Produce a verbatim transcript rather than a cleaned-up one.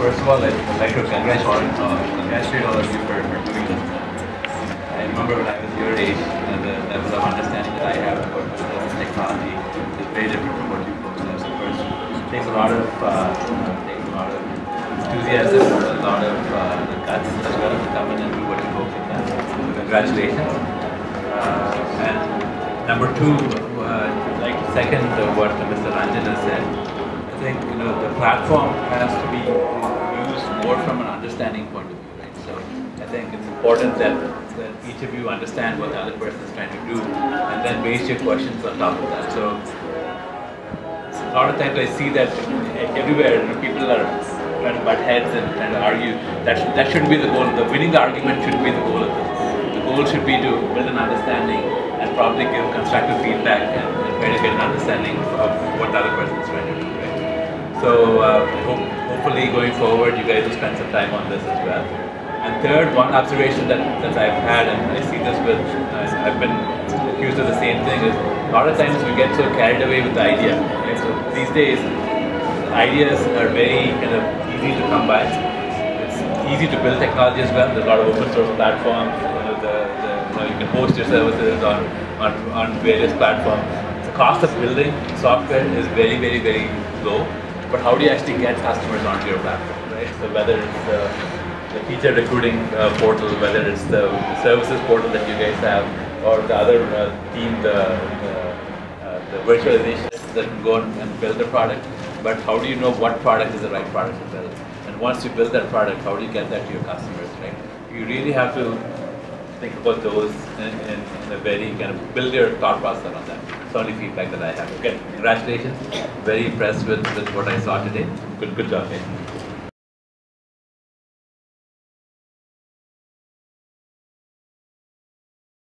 first of all, I'd like to congratulate, uh, congratulate all of you for, for doing this. I remember when I was your age, you know, the level of understanding that I have about this technology is very different from what you folks have. So first, it takes a lot of, uh, you know, it takes a lot of enthusiasm, a lot of uh, guts as well to come in and do what you folks have done. So congratulations. Uh, and number two, uh, I'd like to second uh, what Mister Ranjan has said. I think, you know, the platform has to be used more from an understanding point of view, right? So I think it's important that, that each of you understand what the other person is trying to do and then base your questions on top of that. So a lot of times I see that everywhere, you know, people are trying to butt heads and trying to argue. That, sh that shouldn't be the goal. The winning the argument shouldn't be the goal of this. The goal should be to build an understanding and probably give constructive feedback and, and try to get an understanding of what the other person is trying to do, right? So uh, hope, hopefully going forward you guys will spend some time on this as well. And third, one observation that, that I've had, and I see this with, uh, I've been accused of the same thing, is a lot of times we get so carried away with the idea. Right? So these days, ideas are very kind of easy to come by. It's easy to build technology as well. There's a lot of open source platforms. You know, the, the, you, know, you can host your services on, on, on various platforms. The cost of building software is very, very, very low. But how do you actually get customers onto your platform, right? So whether it's the, the feature recruiting uh, portal, whether it's the, the services portal that you guys have, or the other uh, team, the, the, uh, the virtualization that can go and build a product. But how do you know what product is the right product to build? And once you build that product, how do you get that to your customers, right? You really have to think about those in, in, in a very kind of build your thought process on that. It's only feedback that I have. Okay, congratulations. Very impressed with, with what I saw today. Good, good job, man.